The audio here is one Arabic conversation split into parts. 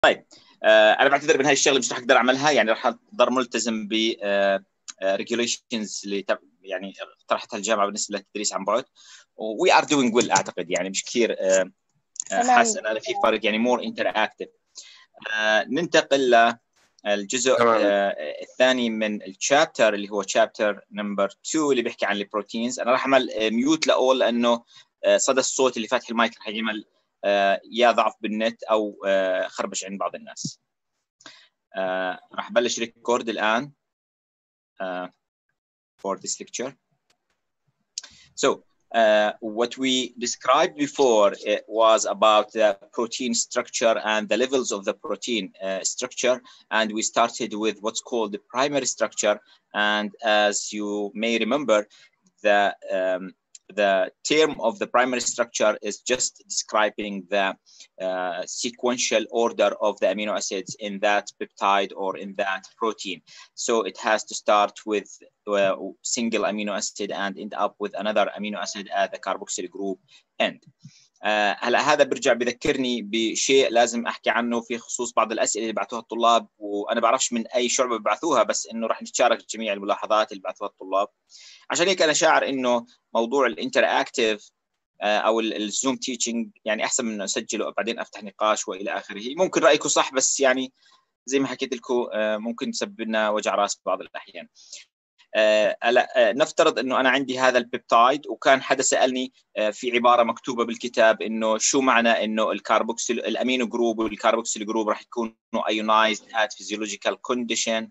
طيب انا بعتذر من هاي الشغله مش رح اقدر اعملها، يعني رح اضل ملتزم ب regulations اللي يعني اقترحتها الجامعه بالنسبه للتدريس عن بعد. وي ار دوينج ويل اعتقد، يعني مش كثير حاسس ان انا في فرق، يعني مور انتراكتيف. ننتقل للجزء الثاني من الشابتر اللي هو شابتر نمبر 2 اللي بيحكي عن البروتينز. انا راح اعمل ميوت لاول لانه صدى الصوت اللي فاتح المايك راح يعمل يا ضعف بالنت او خربش عند بعض الناس. راح ابلش ريكورد الان for this lecture. So what we described before was about the protein structure and the levels of the protein structure, and we started with what's called the primary structure. And as you may remember, the term of the primary structure is just describing the sequential order of the amino acids in that peptide or in that protein. So it has to start with single amino acid and end up with another amino acid at the carboxyl group end. هلا هذا برجع بذكرني بشيء لازم احكي عنه في خصوص بعض الاسئله اللي بعثوها الطلاب، وانا بعرفش من اي شعبه ببعثوها، بس انه راح نتشارك جميع الملاحظات اللي بعثوها الطلاب. عشان هيك انا شاعر انه موضوع الانتراكتيف او الزوم تيتشنج يعني احسن من انه اسجله وبعدين افتح نقاش والى اخره. ممكن رايكم صح، بس يعني زي ما حكيت لكم ممكن تسبب لنا وجع راس بعض الاحيان. نفترض انه انا عندي هذا البيبتايد، وكان حدا سالني في عباره مكتوبه بالكتاب انه شو معنى انه الكاربوكسيل الامينو جروب والكاربوكسيل جروب راح يكونوا ايونايزد ات فيزيولوجيكال كونديشن،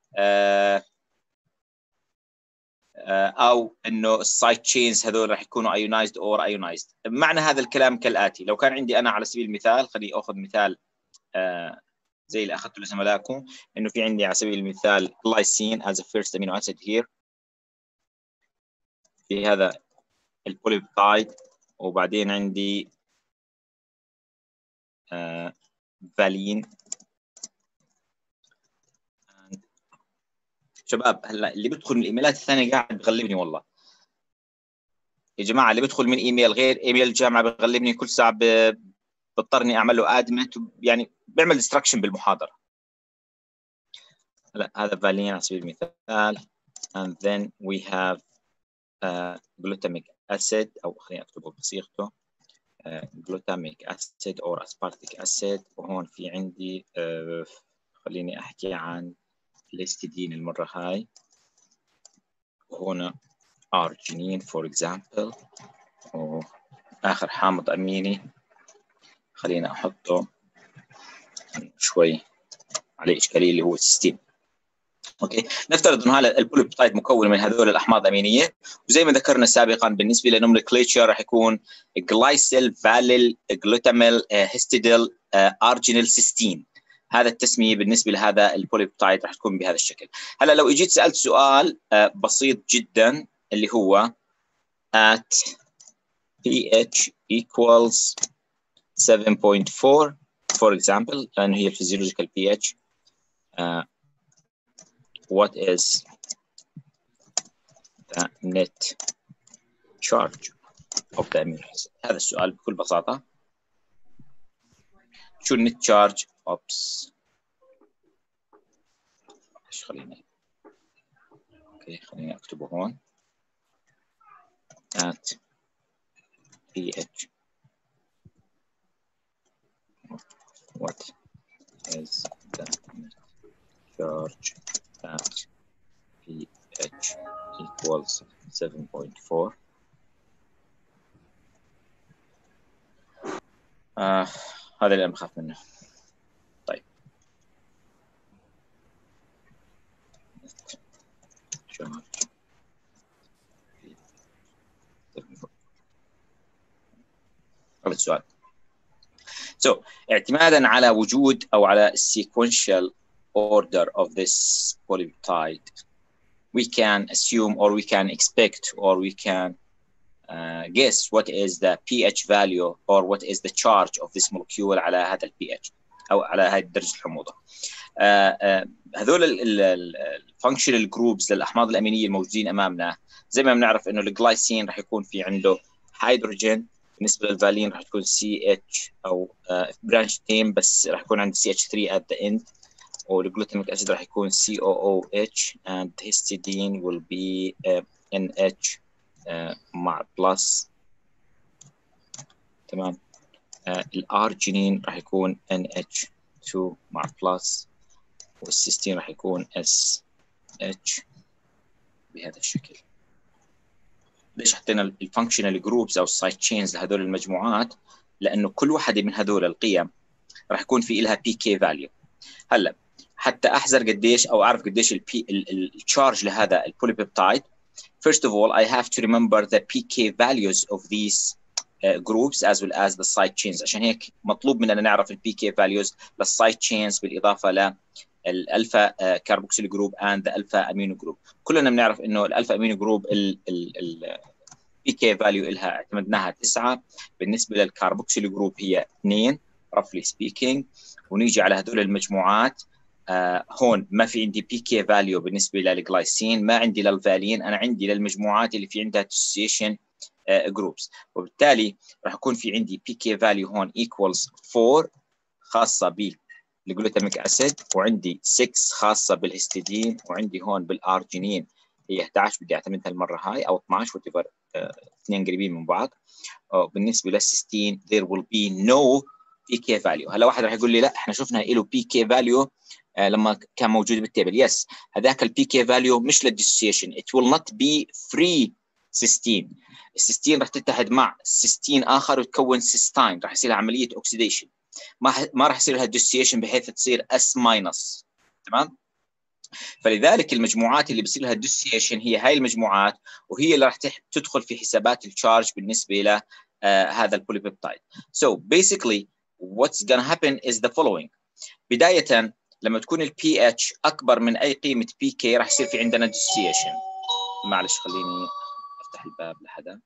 او انه السايد تشينز هذول راح يكونوا ايونايزد اور ايونايزد. معنى هذا الكلام كالاتي: لو كان عندي انا على سبيل المثال، خليني اخذ مثال زي اللي اخذته لزملائكم، انه في عندي على سبيل المثال glycine as a first amino acid here في هذا البوليبتايد، وبعدين عندي فالين. شباب هلا اللي بيدخل من الايميلات الثانيه قاعد بغلبني والله يا جماعه، اللي بيدخل من ايميل غير ايميل الجامعه بغلبني كل ساعه، بضطرني اعمل له ادمت، يعني بيعمل ديستراكشن بالمحاضره. هلا هذا فالين على سبيل المثال، and then we have glutamic acid، او خليني اكتبه بصيغته glutamic acid or aspartic acid. وهون في عندي خليني احكي عن الهستidine المره هاي، وهنا arginine for example. واخر حامض اميني خلينا احطه شوي عليه اشكاليه اللي هو السيستين. اوكي، نفترض انه هذا البوليبتايد مكون من هذول الاحماض الامينيه، وزي ما ذكرنا سابقا بالنسبه للنومنكليتشر راح يكون جلايسيل، فاليل، جلوتاميل، هيستيديل، ارجينيل، سيستين. هذا التسميه بالنسبه لهذا البوليبتايد راح تكون بهذا الشكل. هلا لو اجيت سالت سؤال بسيط جدا اللي هو at pH equals 7.4 for example، لانه هي الفيزيولوجيكال pH، what is the net charge of the amino acid؟ هذا السؤال بكل بساطة. شو النت charge؟ ايش خليني اكتبه هون at pH what is the net charge at pH equals 7.4. هذا اللي أنا بخاف منه. طيب هذا السؤال. So اعتمادا على وجود أو على sequential order of this polypeptide, we can assume or we can expect or we can guess what is the pH value or what is the charge of this molecule على هذا ال pH أو على هذه درجة الحموضة. هذول الفانكشنال جروبس للأحماض الأمينية الموجودين أمامنا، زي ما بنعرف إنه الجلايسين راح يكون في عنده هيدروجين بالنسبه للفالين راح تكون CH او برانش نيم بس راح يكون عندي CH3 at the end. والجلوتاميك اسيد راح يكون COOH and histidine will be NH مع بلس. تمام. الارجينين راح يكون NH2 مع بلس، والسيستين راح يكون SH بهذا الشكل. ليش حطينا الفانكشنال جروبز او السايد تشينز لهذول المجموعات؟ لانه كل واحده من هذول القيم راح يكون في لها PK value. هلا حتى احذر قديش او اعرف قديش التشارج لهذا البوليبيبتايد. First of all, I have to remember the PK values of these groups as well as the side chains. عشان هيك مطلوب مننا نعرف ال PK values للside chains بالإضافة للألفا كاربوكسيل جروب and the alpha amino group. كلنا بنعرف إنه الألفا amino group ال PK value إلها اعتمدناها 9. بالنسبة للكاربوكسيل جروب هي 2 roughly speaking. ونيجي على هذول المجموعات هون ما في عندي PK value بالنسبة للجلايسين، ما عندي للفالين، أنا عندي للمجموعات اللي في عندها dissociation groups. وبالتالي راح يكون في عندي PK value هون equals 4 خاصة بالجلوتاميك أسيد، وعندي 6 خاصة بالهستidine، وعندي هون بالأرجينين هي 11 بدي أعتمدها المرة هاي أو 12 whatever، اثنين قريبين من بعض. بالنسبة للسيستين there will be no PK value. هلا واحد راح يقول لي لا احنا شفنا له PK value لما كان موجود بالتابل. يس هذاك ال PK value مش للديسوسيشن. it will not be free cysteine. السيستين راح تتحد مع سيستين اخر وتكون سيستين، راح يصير عمليه اوكسيديشن، ما راح يصير لها ديسوسيشن بحيث تصير S-. تمام. فلذلك المجموعات اللي بيصير لها ديسوسيشن هي هاي المجموعات، وهي اللي راح تدخل في حسابات التشارج بالنسبه ل هذا البوليبيبتايد. So basically what's gonna happen is the following. بدايه لما تكون ال pH اكبر من اي قيمه PK راح يصير في عندنا ديسوسيشن. معلش خليني افتح الباب لحدا.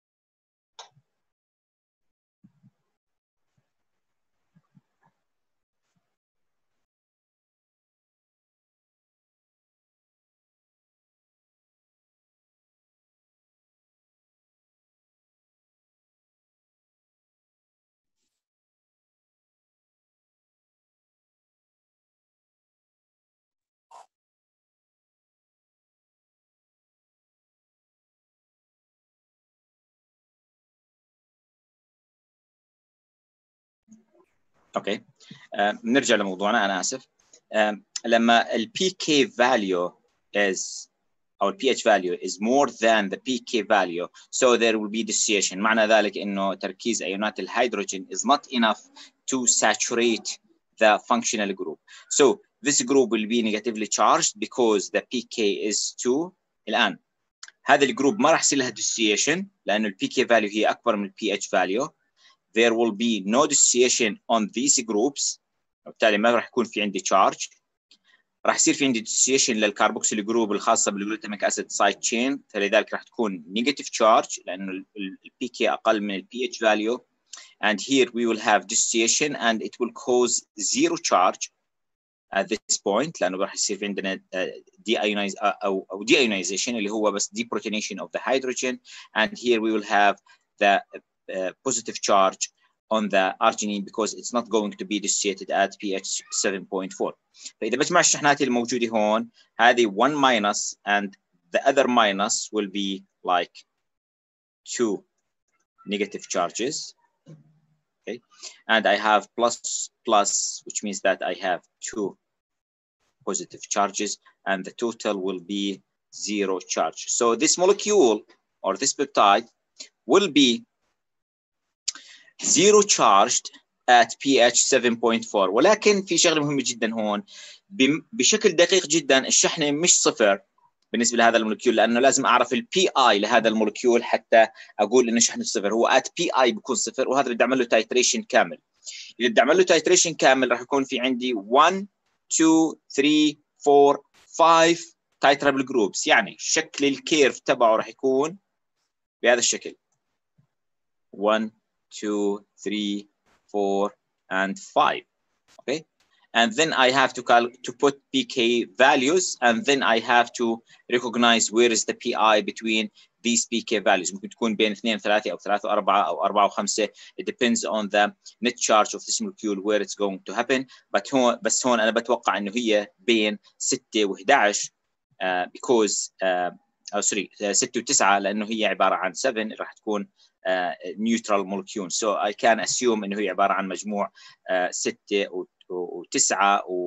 اوكي نرجع لموضوعنا. انا اسف. لما ال PK value is او ال pH value is more than the PK value, so there will be dissociation. معنى ذلك انه تركيز ايونات الهيدروجين is not enough to saturate the functional group. So this group will be negatively charged because the PK is 2. الان هذا الجروب ما راح يصير لها dissociation لانه ال PK value هي اكبر من ال pH value. There will be no dissociation on these groups. وبالتالي ما راح يكون في عندي charge. راح يصير في عندي dissociation للكاربوكسيل جروب الخاصه بالجلوتاميك اسيد سايد تشين، فلذلك راح تكون negative charge لانه ال PK اقل من ال pH value. And here we will have dissociation and it will cause zero charge at this point لانه راح يصير في عندنا deionization اللي هو بس deprotonation of the hydrogen. And here we will have the positive charge on the arginine because it's not going to be dissociated at pH 7.4. فإذا بجمع الشحنات الموجودة هون هذه 1 minus and the other minus will be like 2 negative charges. Okay, and I have plus, which means that I have 2 positive charges, and the total will be 0 charge. So this molecule or this peptide will be 0 charged at pH 7.4. ولكن في شغله مهمه جدا هون، بشكل دقيق جدا الشحنه مش صفر بالنسبه لهذا المولكيول، لانه لازم اعرف البي اي لهذا المولكيول حتى اقول انه شحنه صفر. هو ات بي اي بيكون صفر، وهذا بدي اعمل له تايتريشن كامل. اذا بدي اعمل له تايتريشن كامل راح يكون في عندي 1 2 3 4 5 تايترابل جروبس، يعني شكل الكيرف تبعه راح يكون بهذا الشكل 1 2 3 4 and 5. Okay, and then I have to put PK values, and then I have to recognize where is the PI between these PK values. ممكن تكون بين 2 3 أو 3 و4 أو 4 و5. It depends on the net charge of this molecule where it's going to happen. بس هون أنا بتوقع إنه هي بين 6 و11 because sorry 6 و9 لأنه هي عبارة عن 7 راح تكون neutral molecule. So I can assume إنه هي عبارة عن مجموع 6 و9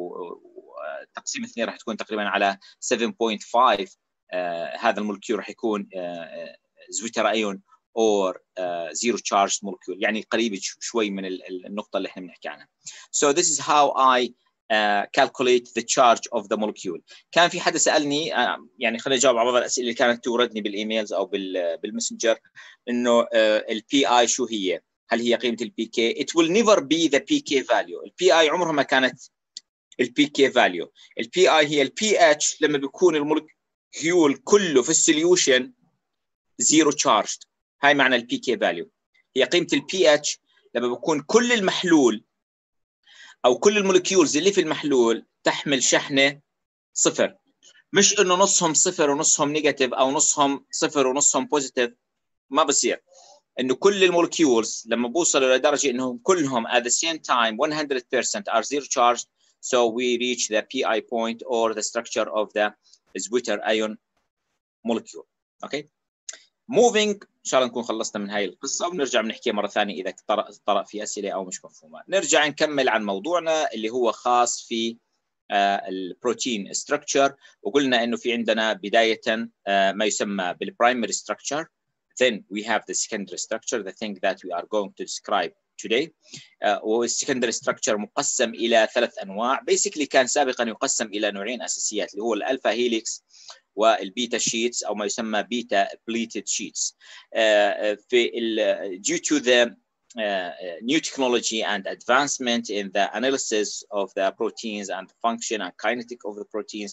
وتقسيم 2 راح تكون تقريبا على 7.5. هذا المولكيول راح يكون زويتر ايون or zero charged molecule، يعني قريب شوي من النقطة اللي احنا بنحكي عنها. So this is how I calculate the charge of the molecule. كان في حدا سألني يعني خليني أجاوب على بعض الأسئلة اللي كانت توردني بالإيميلز أو بالمسنجر إنه ال PI شو هي؟ هل هي قيمة ال PK؟ It will never be the PK value. ال PI عمرها ما كانت ال PK value. ال PI هي ال pH لما بيكون المولكيول كله في السوليوشن zero charged. هاي معنى ال PK value. هي قيمة ال pH لما بيكون كل المحلول أو كل المولكيولز اللي في المحلول تحمل شحنة صفر، مش إنه نصهم صفر ونصهم نيجاتيف أو نصهم صفر ونصهم بوزيتيف. ما بصير. إنه كل المولكيولز لما بوصلوا لدرجة إنهم كلهم at the same time 100% are zero charged, so we reach the PI point or the structure of the Zwitter ion molecule. Okay. Moving إن شاء الله نكون خلصنا من هاي القصة ونرجع بنحكي مرة ثانية إذا طرأ في أسئلة أو مش مفهومة. نرجع نكمل عن موضوعنا اللي هو خاص في البروتين structure، وقلنا إنه في عندنا بداية ما يسمى بالprimary structure. Then we have the secondary structure, the thing that we are going to describe today. والsecondary structure مقسم إلى 3 أنواع. Basically كان سابقا يقسم إلى نوعين أساسيات اللي هو الألفا هيليكس والبيتا شيتس أو ما يسمى بيتا بليتد شيتس. due to the new technology and advancement in the analysis of the proteins and the function and kinetic of the proteins,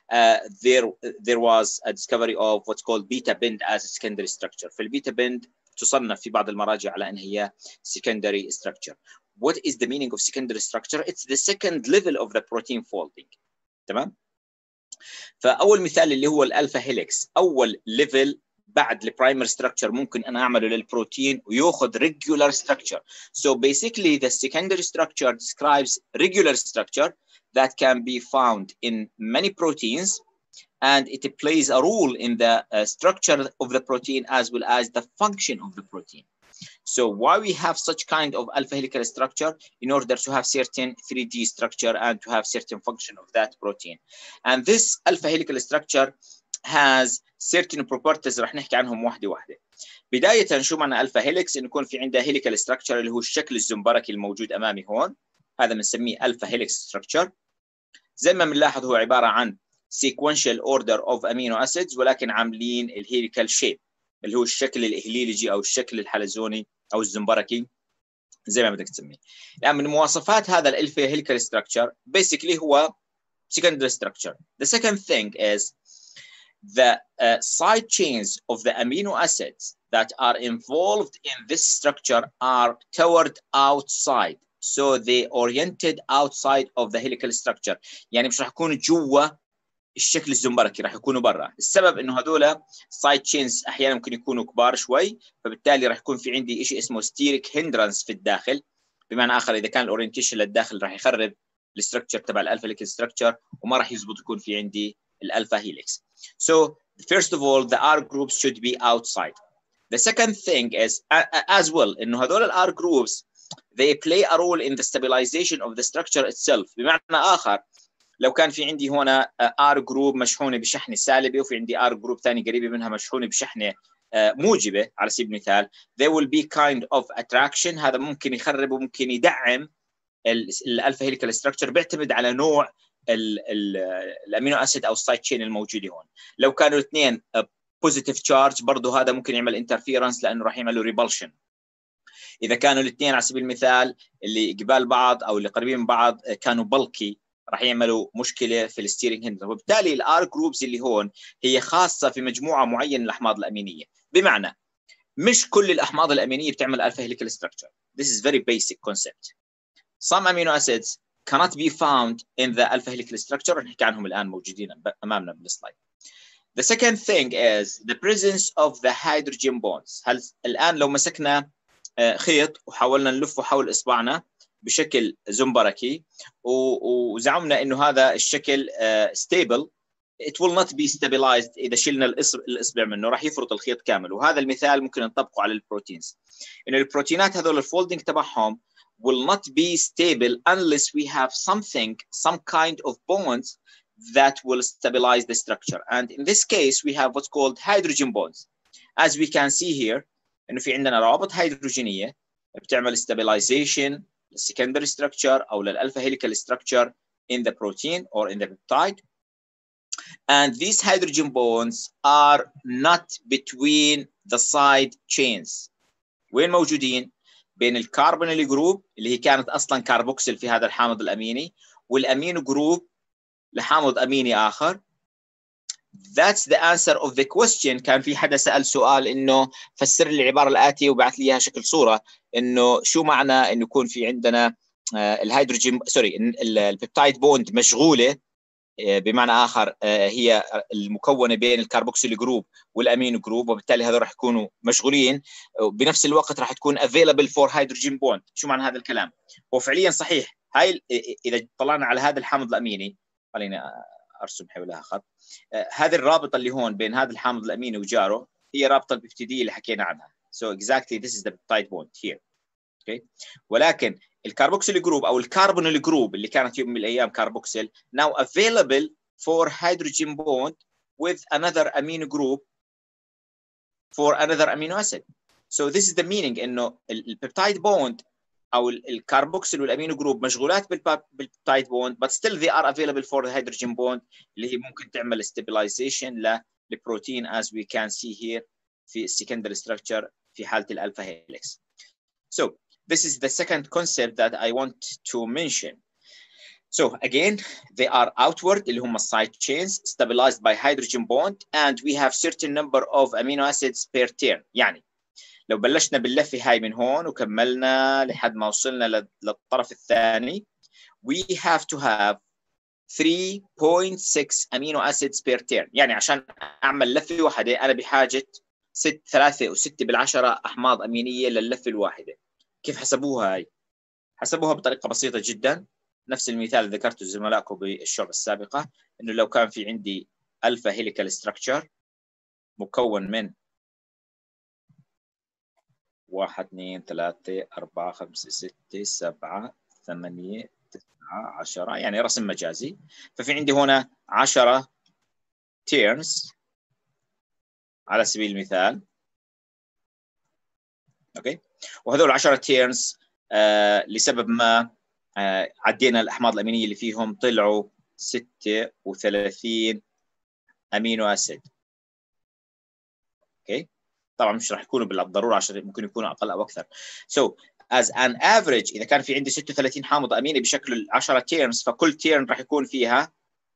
there was a discovery of what's called beta bend as a secondary structure. فالبيتا بند تصنف في بعض المراجع على أن هي secondary structure. What is the meaning of secondary structure? It's the second level of the protein folding. تمام؟ فأول مثال اللي هو الألفا هيليكس، أول ليفل بعد البرايمري ستراكشر ممكن أنا أعمله للبروتين ويأخذ regular structure. So basically the secondary structure describes regular structure that can be found in many proteins, and it plays a role in the structure of the protein as well as the function of the protein. So why we have such kind of alpha helical structure? In order to have certain 3D structure and to have certain function of that protein. And this alpha helical structure has certain properties رح نحكي عنهم واحدة واحدة. بداية شو معنى alpha helix؟ إنه يكون في عندها helical structure اللي هو الشكل الزنبركي الموجود أمامي هون. هذا بنسميه alpha helix structure. زي ما بنلاحظ هو عبارة عن sequential order of amino acids ولكن عاملين الهيليكال shape اللي هو الشكل الإهليليجي أو الشكل الحلزوني أو الزنبركي زي ما بدك تسميه. يعني من مواصفات هذا الألفا هيليكال structure basically هو secondary structure. The second thing is the side chains of the amino acids that are involved in this structure are toward outside. So they oriented outside of the helical structure. يعني مش راح يكونوا جوا الشكل الزنبركي، راح يكونوا برا. السبب انه هذول سايد تشينز احيانا ممكن يكونوا كبار شوي، فبالتالي راح يكون في عندي شيء اسمه ستيريك هندرانس في الداخل. بمعنى اخر اذا كان الاورينتيشن للداخل راح يخرب الاستراكشر تبع الالفا هيليكس ستراكشر وما راح يزبط يكون في عندي الالفا هيليكس. So first of all the R groups should be outside. The second thing is as well انه هذول الR groups they play a role in the stabilization of the structure itself. بمعنى آخر لو كان في عندي هنا R group مشحونة بشحنة سالبة وفي عندي R group ثاني قريبة منها مشحونة بشحنة موجبة على سبيل المثال there will be kind of attraction. هذا ممكن يخرب وممكن يدعم الألفا هيليكال structure بيعتمد على نوع الأمينو أسيد أو السايد تشين الموجودة هون. لو كانوا الاثنين positive charge برضه هذا ممكن يعمل interference لأنه راح يعملوا repulsion. إذا كانوا الاثنين على سبيل المثال اللي قبال بعض أو اللي قريبين من بعض كانوا بلكي راح يعملوا مشكلة في الستيرنج هندر. وبالتالي الآر جروبز اللي هون هي خاصة في مجموعة معينة من الأحماض الأمينية. بمعنى مش كل الأحماض الأمينية بتعمل ألفا هيليكال structure. This is very basic concept. Some amino acids cannot be found in the alpha helical structure. نحكي عنهم الآن موجودين أمامنا بالسلايد. The second thing is the presence of the hydrogen bonds. هل الآن لو مسكنا خيط وحاولنا نلفه حول إصبعنا بشكل زنبركي وزعمنا إنه هذا الشكل stable, it will not be stabilized إذا شلنا الإصبع منه راح يفرط الخيط كامل. وهذا المثال ممكن نطبقه على البروتينز. إنه البروتينات هذول الفولدينج تبعهم will not be stable unless we have some kind of bonds that will stabilize the structure. And in this case, we have what's called hydrogen bonds. As we can see here, إنه في عندنا روابط هيدروجينية بتعمل stabilization للsecondary structure أو للألفا هيليكال structure in the protein or in the peptide. And these hydrogen bonds are not between the side chains. وين موجودين؟ بين الكربونيل جروب اللي هي كانت أصلاً كاربوكسيل في هذا الحامض الأميني والأمينو جروب لحامض أميني آخر. That's the answer of the question. كان في حدا سأل سؤال إنه فسر لي العبارة الآتية وبعث لي إياها شكل صورة، إنه شو معنى إنه يكون في عندنا الهيدروجين البيبتايد بوند مشغولة، بمعنى آخر هي المكونة بين الكربوكسيل جروب والأمينو جروب، وبالتالي هذول راح يكونوا مشغولين بنفس الوقت راح تكون available for hydrogen bond. شو معنى هذا الكلام؟ هو فعليا صحيح. هاي إذا طلعنا على هذا الحامض الأميني، خلينا أرسم حولها خط، هذه الرابطة اللي هون بين هذا الحامض الأميني وجاره هي رابطة البيبتيدية اللي حكينا عنها. So exactly this is the peptide bond here. Okay. ولكن الكربوكسيل جروب أو الكربونيل جروب اللي كانت يوم من الأيام كربوكسيل now available for hydrogen bond with another amino group for another amino acid. So this is the meaning إنه البيبتايد بوند أو الكربوكسيل والأمينو جروب مشغولات بالبيبتايد بوند but still they are available for the hydrogen bond اللي هي ممكن تعمل stabilization للبروتين as we can see here في secondary structure في حالة الألفا هيليكس. So this is the second concept that I want to mention. So again, they are outward اللي هم side chains stabilized by hydrogen bond and we have certain number of amino acids per turn. يعني لو بلشنا باللفة هاي من هون وكملنا لحد ما وصلنا للطرف الثاني we have to have 3.6 amino acids per turn. يعني عشان أعمل لفة واحدة أنا بحاجة 3 و6 بالعشرة أحماض أمينية لللفة الواحدة. كيف حسبوها هاي؟ حسبوها بطريقة بسيطة جدا، نفس المثال اللي ذكرته زملائكم بالشعبة السابقة، إنه لو كان في عندي ألفا هيليكال ستراكشر مكون من 1 2 3 4 5 6 7 8 9 10 يعني رسم مجازي، ففي عندي هنا 10 تيرنز على سبيل المثال. اوكي، وهذول 10 تيرنز لسبب ما عدينا الأحماض الأمينية اللي فيهم طلعوا 36 أمينو أسيد. اوكي، طبعا مش راح يكونوا بالضرورة 10، ممكن يكونوا أقل أو أكثر. So as an average إذا كان في عندي 36 حامض أميني بشكل 10 تيرنز، فكل تيرن راح يكون فيها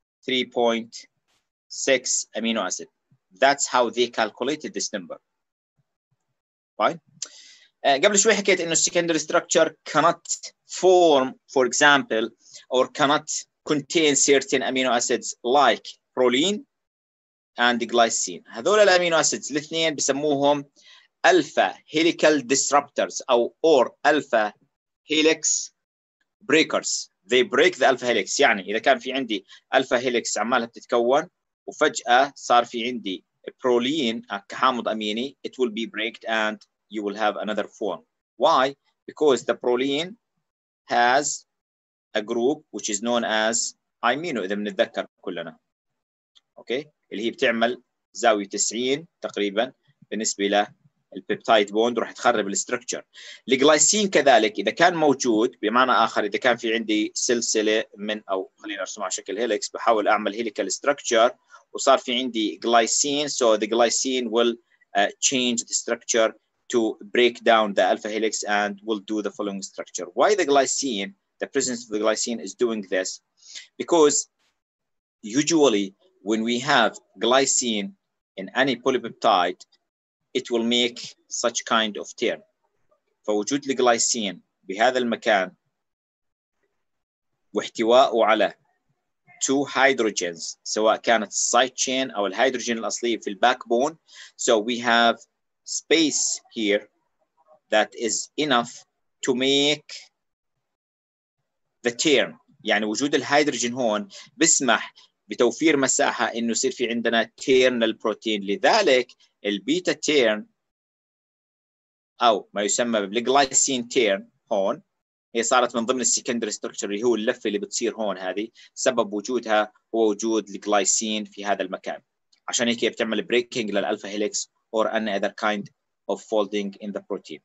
3.6 أمينو أسيد. That's how they calculated this number. Fine. قبل شوي حكيت إنه secondary structure cannot form, for example, or cannot contain certain amino acids like proline and glycine. هذول الأمينو acids الاثنين بسموهم alpha helical disruptors أو or alpha helix breakers. They break the alpha helix. يعني إذا كان في عندي alpha helix عمالها بتتكون وفجأة صار في عندي proline كحامض أميني, it will be breaked and you will have another form. Why? Because the proline has a group which is known as imino إذا بنتذكر كلنا. أوكي، اللي هي بتعمل زاوية 90 تقريبا بالنسبة للبيبتايد بوند وراح تخرب الاستركتشر. الجلايسين كذلك إذا كان موجود، بمعنى آخر إذا كان في عندي سلسلة من أو خلينا نرسمها على شكل هيليكس، بحاول أعمل هيليكال ستراكشر وصار في عندي جلايسين, so the glycine will change the structure to break down the alpha helix and will do the following structure. Why the glycine, the presence of the glycine is doing this? Because usually when we have glycine in any polypeptide, it will make such kind of turn. فوجود الجلايسين بهذا المكان واحتوائه على two hydrogens سواء كانت السايد chain أو الهيدروجين الأصلية في الباك بون. So we have space here that is enough to make the turn. يعني وجود الهيدروجين هون بسمح بتوفير مساحة إنه يصير في عندنا turn للبروتين. لذلك البيتا turn أو ما يسمى بالجلايسين turn هون هي صارت من ضمن السكندري ستراكشر اللي هو اللفة اللي بتصير هون. هذه سبب وجودها هو وجود الجلايسين في هذا المكان. عشان هيك بتعمل بريكنج للألفا هيليكس or any other kind of folding in the protein.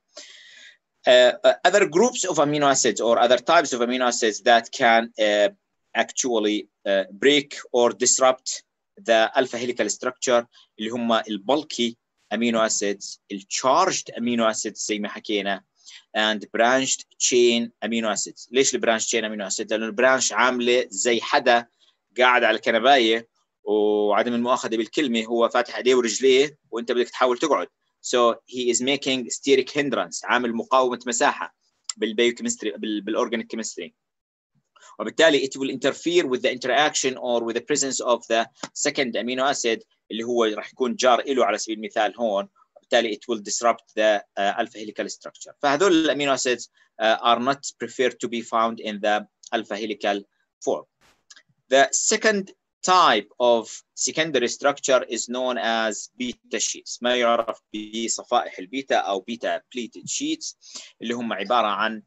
Other groups of amino acids or other types of amino acids that can actually break or disrupt the alpha helical structure اللي هم البلكي amino acids, الcharged amino acids زي ما حكينا, and branched chain amino acids. ليش البرانش chain amino acids؟ لأنه البرانش عاملة زي حدا قاعد على الكنباية وعدم المؤاخذة بالكلمة هو فاتح ايديه ورجليه وانت بدك تحاول تقعد. So he is making steric hindrance, عامل مقاومة مساحة بالبيوكيمستري بالorganic chemistry. وبالتالي it will interfere with the interaction or with the presence of the second amino acid اللي هو راح يكون جار له على سبيل المثال هون. وبالتالي it will disrupt the alpha helical structure. فهذول الامينو acids are not preferred to be found in the alpha helical form. The second type of secondary structure is known as beta sheets, ما يعرف بصفائح البيتا أو beta pleated sheets اللي هم عبارة عن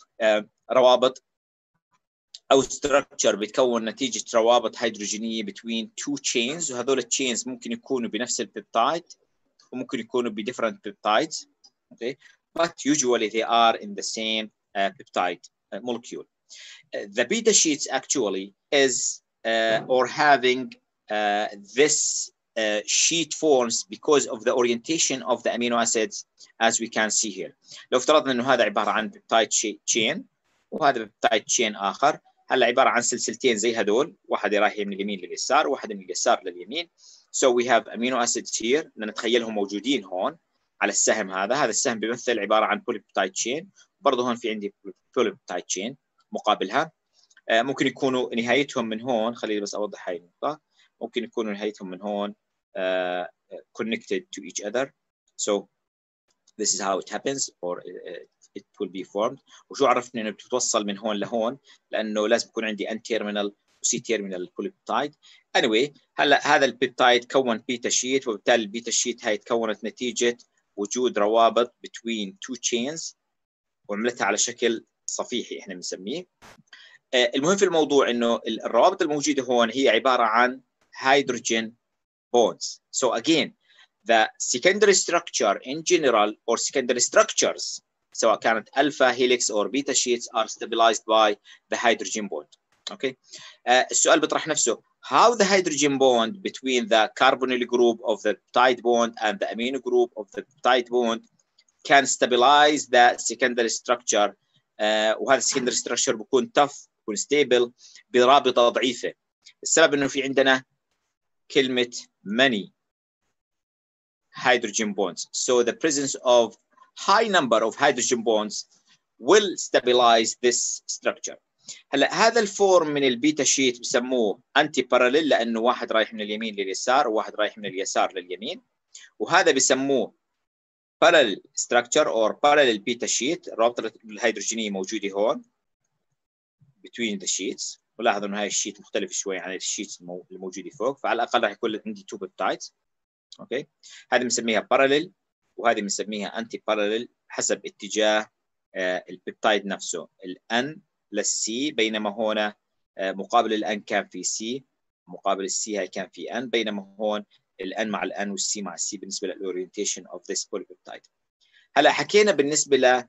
روابط أو structure بتكون نتيجة روابط هيدروجينية between two chains. وهذول chains ممكن يكونوا بنفس البيبتايد وممكن يكونوا ب different peptides, okay? But usually they are in the same peptide molecule. The beta sheets actually is or having this sheet forms because of the orientation of the amino acids as we can see here. لو افترضنا انه هذا عبارة عن peptide chain وهذا peptide chain آخر, هلا عبارة عن سلسلتين زي هدول, واحدة رايحة من اليمين لليسار وواحدة من اليسار لليمين. So we have amino acids here, نتخيلهم موجودين هون على السهم هذا السهم بيمثل عبارة عن polypeptide chain. برضه هون في عندي polypeptide chain مقابلها. ممكن يكونوا نهايتهم من هون, خليني بس أوضح هاي النقطة, ممكن يكونوا نهايتهم من هون connected to each other. So this is how it happens or it will be formed. وشو عرفنا إنه بتتوصل من هون لهون؟ لأنه لازم يكون عندي N terminal و C terminal polypeptide. Anyway, هلا هذا البيبتايد كون بيتا شيت, وبالتالي البيتا شيت هاي تكونت نتيجة وجود روابط between two chains وعملتها على شكل صفيحي احنا بنسميه. المهم في الموضوع انه الروابط الموجوده هون هي عباره عن hydrogen bonds. So again, the secondary structure in general or secondary structures سواء كانت alpha helix or beta sheets are stabilized by the hydrogen bond. Okay. السؤال بيطرح نفسه, how the hydrogen bond between the carbonyl group of the peptide bond and the amino group of the peptide bond can stabilize the secondary structure. وهذا secondary structure بيكون tough, بيكون stable برابطة ضعيفة. السبب إنه في عندنا كلمة many hydrogen bonds. So the presence of high number of hydrogen bonds will stabilize this structure. هلا هذا الفورم من البيتا شيت بسموه anti parallel لأنه واحد رايح من اليمين لليسار وواحد رايح من اليسار لليمين. وهذا بسموه parallel structure or parallel beta sheet. الرابطة الهيدروجينية موجودة هون between the sheets. ولاحظوا انه هاي الشيت مختلف شوي عن الشيت الموجودة فوق, فعلى الأقل راح يكون عندي two peptides. اوكي, هذه بنسميها parallel وهذه بنسميها anti parallel حسب اتجاه البيبتايد نفسه. الN للC, بينما هون مقابل الN كان في C, مقابل الC هاي كان في N, بينما هون الN مع الN والC مع الC بالنسبة للorientation of this polypeptide. هلا حكينا بالنسبة ل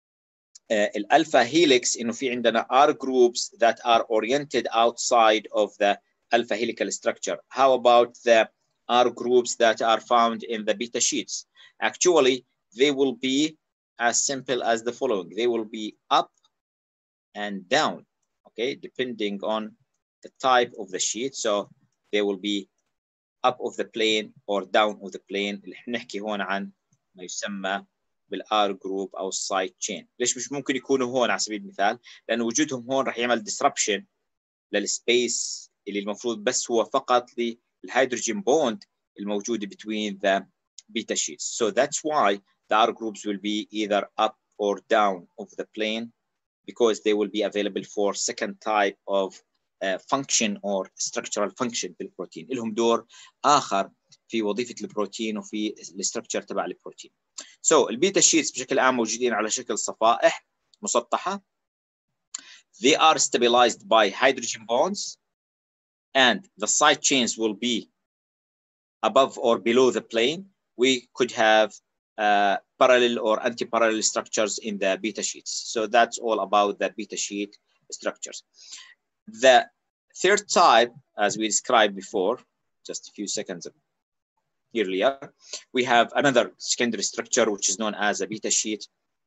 الألفا هيليكس إنه في عندنا R groups that are oriented outside of the alpha helical structure. How about the R groups that are found in the beta sheets? Actually, they will be as simple as the following. They will be up and down, okay, depending on the type of the sheet. So they will be up of the plane or down of the plane. اللي نحكي هون عن ما يسمى بالR group أو side chain. ليش مش ممكن يكونوا هون على سبيل المثال؟ لأن وجودهم هون راح يعمل disruption للسبيس اللي المفروض بس هو فقط للهيدروجين بوند الموجودة between the beta sheets. So that's why the R groups will be either up or down of the plane, because they will be available for second type of function or structural function في البروتين. لهم دور آخر في وظيفة البروتين وفي الستركتشر تبع البروتين. So البيتا شيتس بشكل عام موجودين على شكل صفائح مسطحة. They are stabilized by hydrogen bonds, and the side chains will be above or below the plane. We could have parallel or anti-parallel structures in the beta sheets. So that's all about the beta sheet structures. The third type, as we described before, just a few seconds earlier, we have another secondary structure which is known as a beta sheet.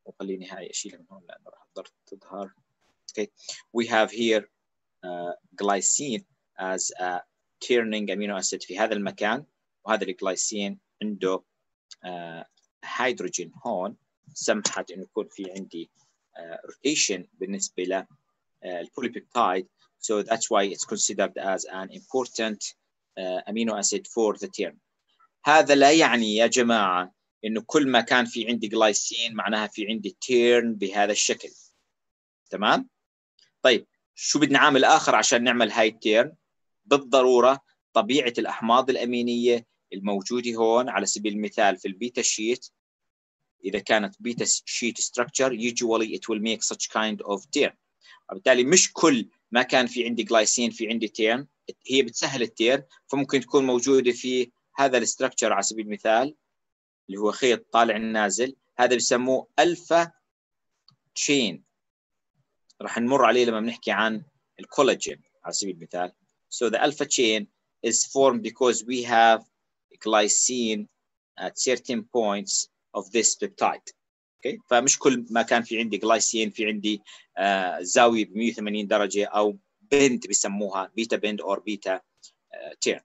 Okay, we have here glycine as a turning amino acid في هذا المكان، وهذا الجلايسين عنده هيدروجين هون سمحت انه يكون في عندي rotation بالنسبه للبوليبيبتايد. So that's why it's considered as an important amino acid for the turn. هذا لا يعني يا جماعه انه كل ما كان في عندي جلايسين معناها في عندي تيرن بهذا الشكل. تمام؟ طيب شو بدنا نعمل اخر عشان نعمل هاي التيرن؟ بالضروره طبيعه الاحماض الامينيه الموجوده هون على سبيل المثال في البيتا شيت، اذا كانت بيتا شيت structure usually it will make such kind of turn. وبالتالي مش كل ما كان في عندي جلايسين في عندي تيرن، هي بتسهل التيرن، فممكن تكون موجوده في هذا الستركتشر على سبيل المثال اللي هو خيط طالع نازل، هذا بسموه الفا تشين، راح نمر عليه لما بنحكي عن الكولاجين على سبيل المثال. So the alpha chain is formed because we have glycine at certain points of this peptide. Okay, فمش كل ما كان في عندي glycine في عندي زاوية ب 180 درجة أو بند بيسموها بيتا بند أو بيتا تيرن.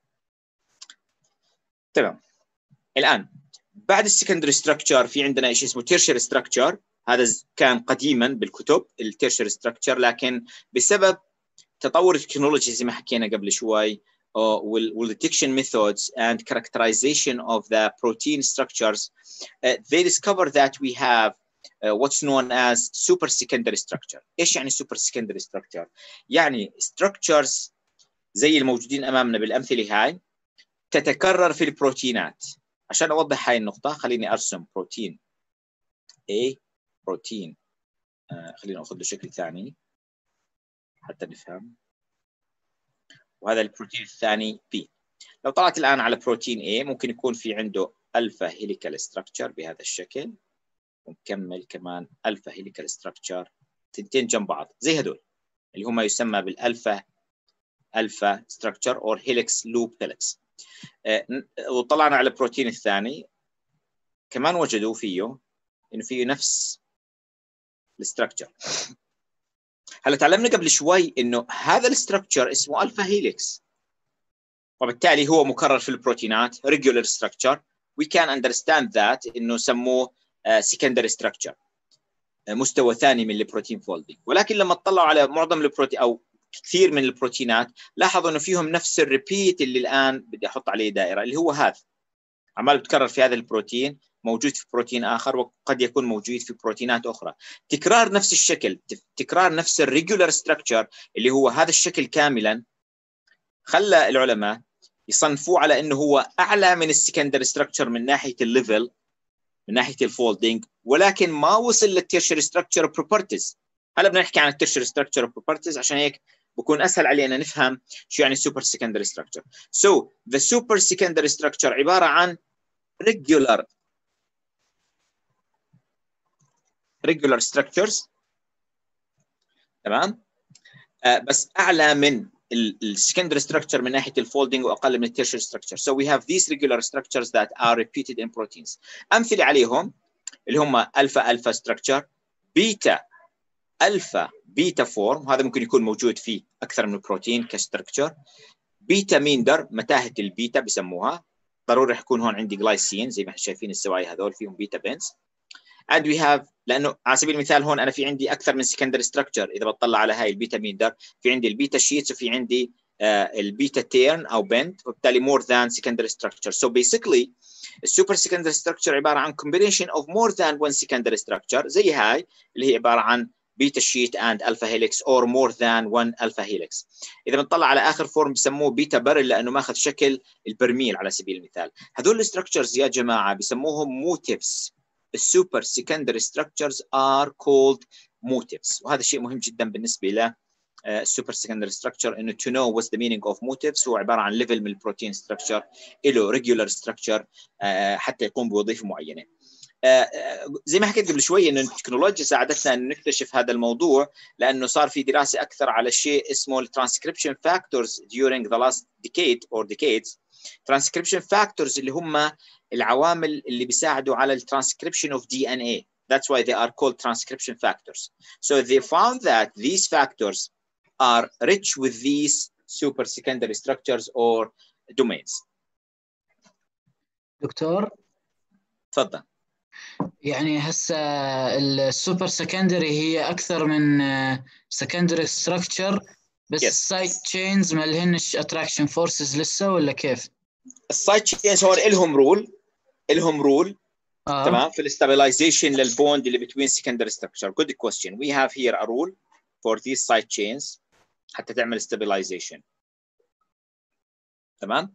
تمام. الآن بعد السكندري ستراكشر في عندنا شيء اسمه تيرشري ستراكشر. هذا كان قديما بالكتب التيرشري ستراكشر، لكن بسبب تطور التكنولوجيا زي ما حكينا قبل شوي والdetection methods and characterization of the protein structures, they discover that we have what's known as super secondary structure. ايش يعني super secondary structure؟ يعني structures زي الموجودين امامنا بالامثله هاي تتكرر في البروتينات. عشان اوضح هاي النقطه خليني ارسم بروتين A، بروتين خلينا ناخذ له شكل ثاني حتى نفهم، وهذا البروتين الثاني B. لو طلعت الآن على بروتين A ممكن يكون في عنده ألفا هيليكال ستراكشر بهذا الشكل، ونكمل كمان ألفا هيليكال ستراكشر تنتين جنب بعض زي هدول اللي هم يسمى بالألفا ستراكشر أو هيليكس لوب هيليكس. وطلعنا على البروتين الثاني كمان وجدوا فيه إنه فيه نفس الستراكشر. هلا تعلمنا قبل شوي إنه هذا الستراكشر اسمه ألفا هيليكس، وبالتالي هو مكرر في البروتينات regular structure. We can understand that إنه سموه secondary structure، مستوى ثاني من البروتين فولدينج. ولكن لما تطلعوا على معظم البروتين أو كثير من البروتينات لاحظوا إنه فيهم نفس الريبيت اللي الآن بدي أحط عليه دائرة اللي هو هذا عمال بتكرر في هذا البروتين، موجود في بروتين آخر وقد يكون موجود في بروتينات أخرى. تكرار نفس الشكل، تكرار نفس الريجولار ستراكشر اللي هو هذا الشكل كاملا، خلى العلماء يصنفوه على انه هو اعلى من السكندري ستراكشر من ناحيه الليفل، من ناحيه الفولدينج، ولكن ما وصل للتيرشري ستراكشر بروبرتيز. هلا بدنا نحكي عن التيرشري ستراكشر بروبرتيز عشان هيك بكون اسهل علينا نفهم شو يعني سوبر سكندري ستراكشر. So the super secondary structure عباره عن regular structures، تمام، بس اعلى من السكندري ستراكشر من ناحيه الفولدينج واقل من التيرشري ستراكشر. So we have these regular structures that are repeated in proteins. امثله عليهم اللي هم الفا ستراكشر، بيتا فورم، هذا ممكن يكون موجود في اكثر من بروتين كستراكشر. بيتا ميندر، متاهه البيتا بسموها، ضروري يكون هون عندي جلايسين زي ما احنا شايفين الزوايا هذول فيهم بيتا بنز. and we have، لانه على سبيل المثال هون انا في عندي اكثر من سكندري ستراكشر، اذا بتطلع على هاي البيتا ميندر في عندي البيتا شيتس وفي عندي البيتا تيرن او بنت، وبالتالي more than secondary structure. So basically السوبر secondary structure عباره عن combination of more than one secondary structure زي هاي اللي هي عباره عن بيتا شيت and alpha helix or more than one alpha helix. اذا بنطلع على اخر فورم بسموه بيتا بارل لانه ماخذ شكل البرميل على سبيل المثال. هذول الستركتشرز يا جماعه بسموهم موتيفز. السوبر secondary structures are called motifs، وهذا شيء مهم جدا بالنسبه ل super secondary structure انه to know what's the meaning of motifs. هو عباره عن ليفل من البروتين structure له regular structure حتى يقوم بوظيفه معينه. زي ما حكيت قبل شوي انه التكنولوجيا ساعدتنا ان نكتشف هذا الموضوع، لانه صار في دراسه اكثر على شيء اسمه transcription factors during the last decade or decades. transcription factors اللي هم العوامل اللي بيساعدوا على transcription of DNA. That's why they are called transcription factors. So they found that these factors are rich with these super secondary structures or domains. دكتور تفضل. يعني هسه السوبر سكندري هي اكثر من سكندري ستراكشر، بس السايد تشينز ما لهنش اتراكشن فورسز لسه ولا كيف؟ السايد تشينز هون لهم رول تمام في الاستابيلايزيشن للبوند اللي between secondary structure. Good question. We have here a rule for these side chains حتى تعمل stabilization. تمام؟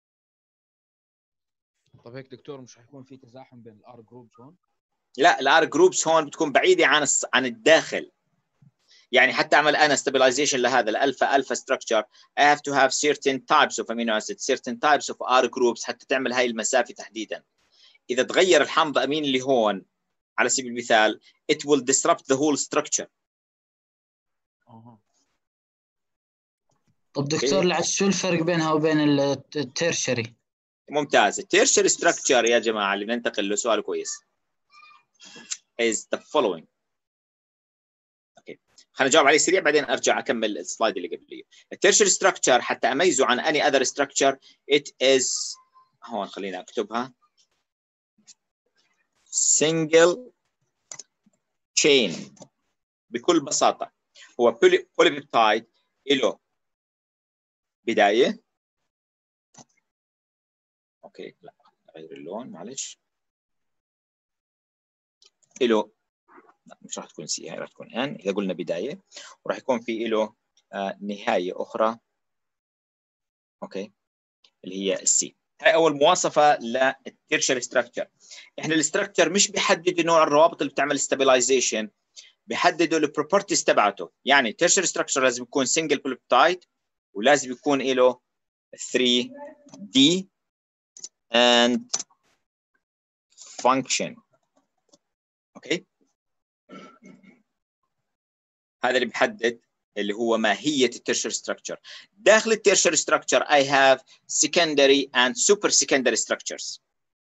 طب هيك دكتور مش حيكون في تزاحم بين الار جروبز هون؟ لا، الار جروبس هون بتكون بعيده عن الداخل. يعني حتى اعمل انا stabilization لهذا الالفا structure I have to have certain types of amino acids, certain types of R groups حتى تعمل هاي المسافه تحديدا. اذا تغير الحمض امين اللي هون على سبيل المثال it will disrupt the whole structure. طب دكتور لعد شو الفرق بينها وبين التيرشري؟ ممتاز. التيرشري structure يا جماعه اللي بننتقل له سؤال كويس is the following. اوكي خلينا نجاوب عليه سريع بعدين ارجع اكمل السلايد اللي قبليه. التيرشري structure حتى اميزه عن any other structure it is هون خلينا اكتبها single chain. بكل بساطه هو polypeptide له بدايه. اوكي لا غير اللون معلش. له لا مش راح تكون سي، هي راح تكون ان اذا قلنا بدايه، وراح يكون في له نهايه اخرى اوكي اللي هي السي. هاي اول مواصفه للتيرشري ستراكشر. احنا الستراكشر مش بيحدد نوع الروابط اللي بتعمل ستابلايزيشن، بيحددوا البروبرتيز تبعته. يعني التيرشري ستراكشر لازم يكون سنجل بوليبتايد ولازم يكون له 3D and function. اوكي هذا اللي بيحدد اللي هو ماهيه التيرشري ستراكشر. داخل التيرشري ستراكشر I have secondary and super secondary structures.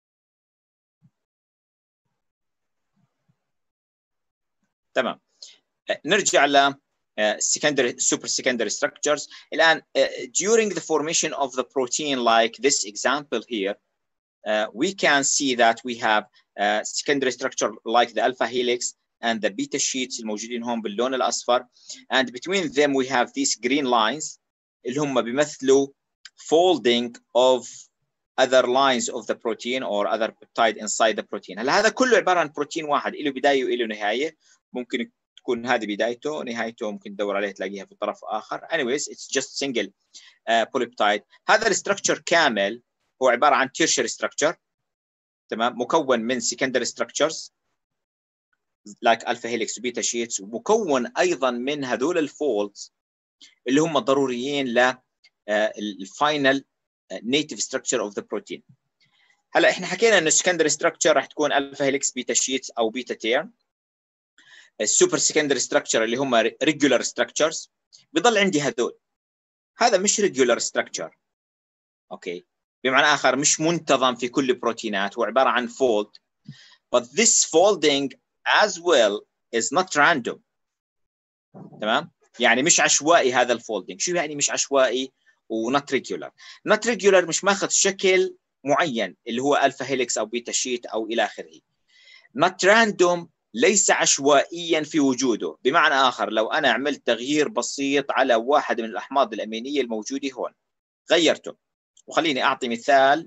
تمام. نرجع ل secondary super secondary structures. الآن during the formation of the protein like this example here we can see that we have secondary structure like the alpha helix and the beta sheets الموجودين هون باللون الأصفر, and between them we have these green lines اللي هم بيمثلوا folding of other lines of the protein or other peptide inside the protein. هلا هذا كله عبارة عن بروتين واحد له بداية وله نهاية. ممكن تكون هذه بدايته، نهايته ممكن تدور عليه تلاقيها في طرف آخر. Anyways it's just single polypeptide. هذا الستركتشر كامل هو عبارة عن tertiary structure تمام، مكون من secondary structures like alpha helix وبيتا sheets، ومكون أيضا من هذول الفولدز اللي هم ضروريين ل الفاينل native structure of the protein. هلا احنا حكينا انه secondary structure راح تكون alpha helix بيتا sheets او بيتا تير. السوبر secondary structure اللي هم regular structures بيضل عندي هذول. هذا مش regular structure اوكي، بمعنى آخر مش منتظم في كل البروتينات، هو عبارة عن fold. But this folding as well is not random. تمام؟ يعني مش عشوائي هذا الفولدينج. شو يعني مش عشوائي ونوت ريجولار؟ نوت ريجولار مش ماخذ شكل معين اللي هو الفا هيليكس او بيتا شيت او الى اخره. نوت راندوم ليس عشوائيا في وجوده. بمعنى آخر، لو أنا عملت تغيير بسيط على واحد من الأحماض الأمينية الموجودة هون، غيرته، وخليني أعطي مثال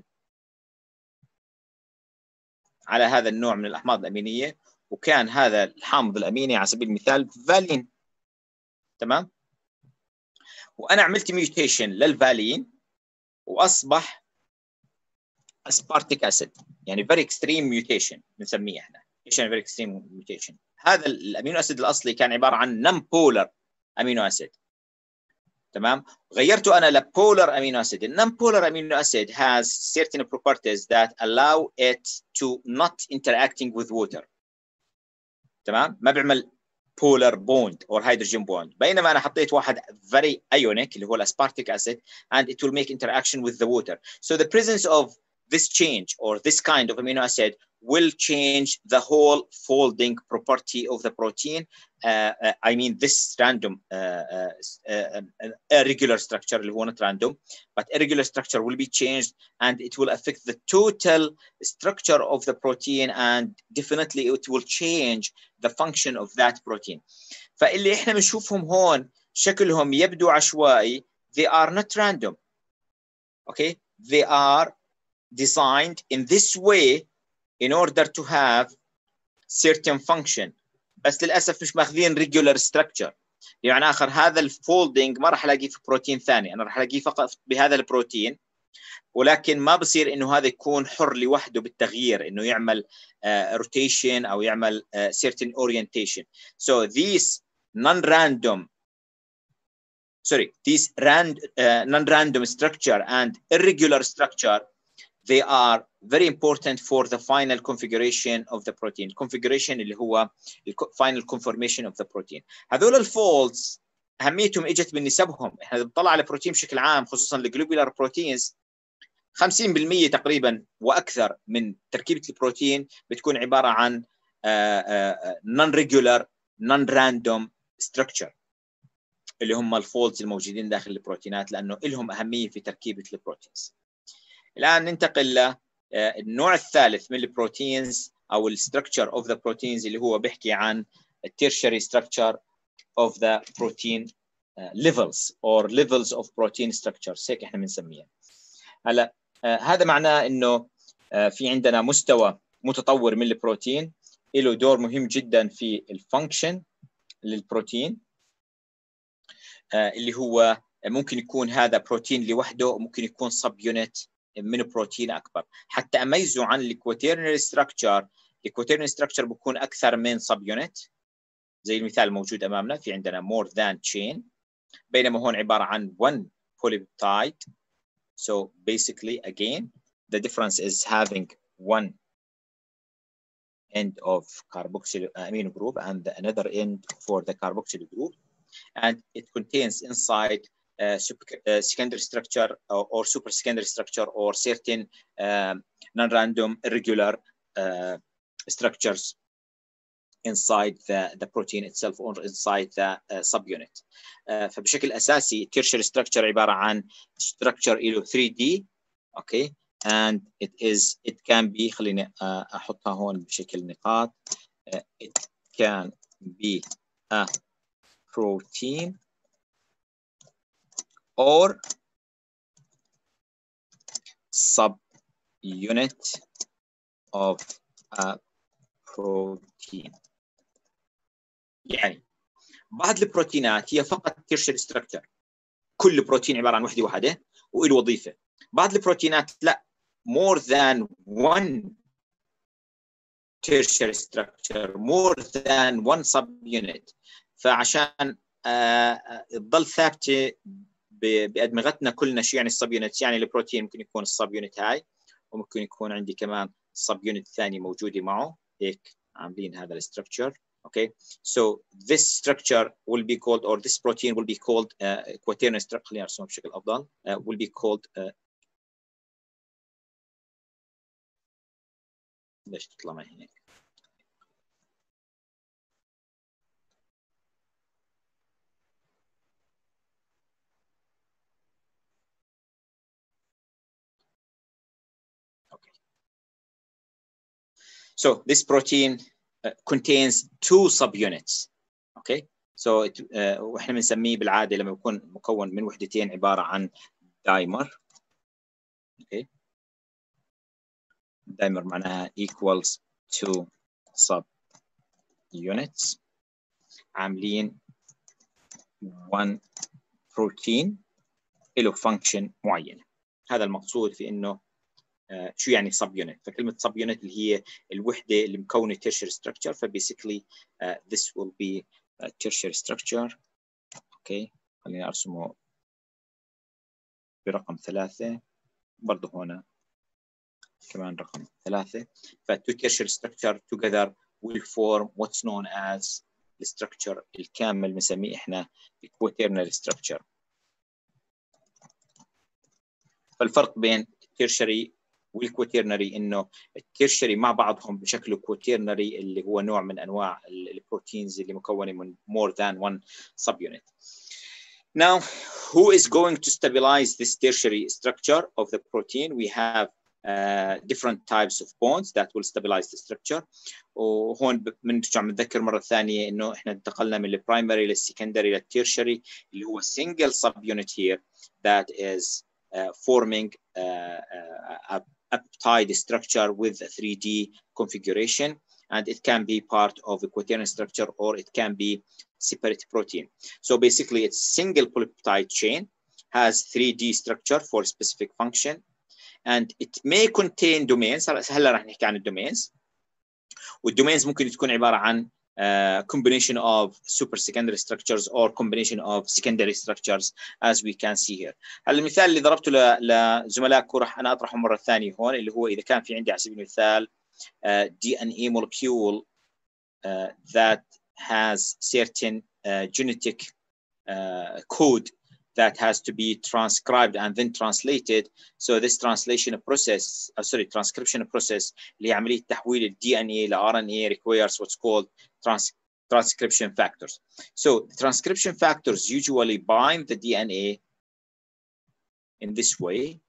على هذا النوع من الأحماض الأمينية، وكان هذا الحامض الأميني على سبيل المثال فالين، تمام؟ وأنا عملت ميوتيشن للفالين وأصبح aspartic acid، يعني very extreme mutation بنسميه احنا very extreme mutation. هذا الامينو اسيد الاصلي كان عباره عن non polar امينو اسيد، تمام؟ غيرته انا لبولر امينو اسيد. non polar amino acid has certain properties that allow it to not interacting with water، تمام؟ ما بيعمل polar bond or hydrogen bond. بينما انا حطيت واحد very ionic اللي هو الاسبارتيك acid and it will make interaction with the water. So the presence of this change or this kind of amino acid will change the whole folding property of the protein. I mean this random irregular structure اللي هو not random, but irregular structure will be changed and it will affect the total structure of the protein and definitely it will change the function of that protein. فاللي احنا بنشوفهم هون شكلهم يبدو عشوائي. They are not random. Okay, they are designed in this way in order to have certain function. بس للاسف مش ماخذين regular structure. يعني اخر هذا الفولدنج ما راح الاقيه في بروتين ثاني، انا راح الاقيه فقط بهذا البروتين، ولكن ما بصير انه هذا يكون حر لوحده بالتغيير، انه يعمل rotation او يعمل certain orientation. So these non-random non-random structure and irregular structure, they are very important for the final configuration of the protein. Configuration اللي هو final conformation of the protein. هذول الفولدز اهميتهم اجت من نسبهم. احنا بنطلع على البروتين بشكل عام خصوصا الجلوبولار بروتينز 50% تقريبا واكثر من تركيبه البروتين بتكون عباره عن non-regular non-random structure اللي هم الفولدز الموجودين داخل البروتينات، لانه لهم اهميه في تركيبه البروتينز. الان ننتقل للنوع الثالث من البروتينز او الستركتشر اوف ذا بروتينز اللي هو بيحكي عن التيرشري ستراكشر اوف ذا بروتين levels or levels of protein structures، هيك احنا بنسميها. هلا هذا معناه انه في عندنا مستوى متطور من البروتين له دور مهم جدا في الفانكشن للبروتين، اللي هو ممكن يكون هذا بروتين لوحده وممكن يكون سب يونت من بروتين اكبر. حتى اميزه عن الكواترنري ستراكشر، الكواترنري ستراكشر بيكون اكثر من سب يونت زي المثال الموجود امامنا، في عندنا more than chain، بينما هون عباره عن one polypeptide. So basically again the difference is having one end of carboxyl amino group and another end for the carboxyl group, and it contains inside secondary structure or super secondary structure or certain non-random irregular structures inside the protein itself or inside the subunit. فبشكل أساسي tertiary structure عبارة عن structure له 3D. okay, and it can be، خليني أحطها هون بشكل نقاط. it can be a protein or subunit of a protein. يعني بعض البروتينات هي فقط tertiary structure، كل بروتين عبارة عن وحدة واحدة وله وظيفة. بعض البروتينات لا، more than one tertiary structure, more than one subunit. فعشان تضل ثابتة بأدمغتنا كلنا شو يعني السبيونت، يعني البروتين ممكن يكون السبيونت هاي وممكن يكون عندي كمان السبيونت الثاني موجودة معه، هيك عاملين هذا الستركتشر. Okay, so this structure will be called, or this protein will be called quaternary structure. خلينا نرسمه بشكل أفضل. Will be called ليش تطلع معي هيك؟ Okay. So this protein contains 2 subunits. Okay, so واحنا بنسميه بالعاده لما يكون مكون من وحدتين عباره عن دايمر. Okay, دايمر معناها equals 2 subunits عاملين 1 بروتين له فانكشن معينه. هذا المقصود في انه شو يعني سب يونت. فكلمه سب يونت اللي هي الوحده اللي مكونه tertiary structure. فبيسكلي this will be a tertiary structure. اوكي خليني ارسمه برقم 3 برضه هنا كمان رقم 3. ف two tertiary structure together will form what's known as the structure الكامل بنسميه احنا quaternary structure. فالفرق بين التيرشري والكواتيرنري انه التيرشري مع بعضهم بشكل كواتيرنري اللي هو نوع من انواع البروتينز اللي مكونه من more than one subunit. Now, who is going to stabilize this tertiary structure of the protein? We have different types of bonds that will stabilize the structure. وهون بنرجع بنذكر مرة ثانية إنه إحنا انتقلنا من البرايمري للسكندري للتيرشري اللي هو single subunit here that is forming a peptide structure with a 3D configuration, and it can be part of a quaternary structure or it can be separate protein. So basically, it's single polypeptide chain has 3D structure for specific function, and it may contain domains. هلا راح نحكي عن الدومينز. والدومينز ممكن تكون عبارة عن combination of super secondary structures or combination of secondary structures as we can see here. هلا المثال اللي ضربته لزملائكم راح أنا أطرحه مرة ثانية هون اللي هو إذا كان في عندي على سبيل المثال DNA molecule that has certain genetic code that has to be transcribed and then translated. So this transcription process اللي هي عملية تحويل ال DNA ل RNA requires what's called transcription factors. So the transcription factors usually bind the DNA in this way.